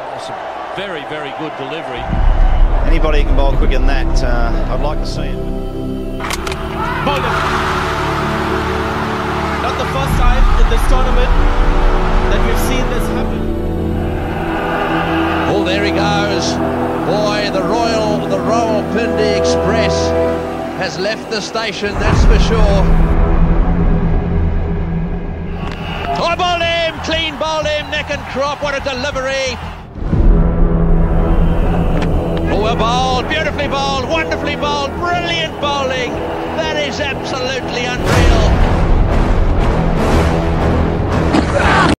That's a very, very good delivery. Anybody can bowl quicker than that, I'd like to see it. Bowled it. Not the first time in this tournament that we've seen this happen. Oh, there he goes. Boy, the Royal Pindi Express has left the station, that's for sure. Oh, bowled him, clean bowled him, neck and crop, what a delivery. Oh, well bowled, beautifully bowled, wonderfully bowled, brilliant bowling. That is absolutely unreal.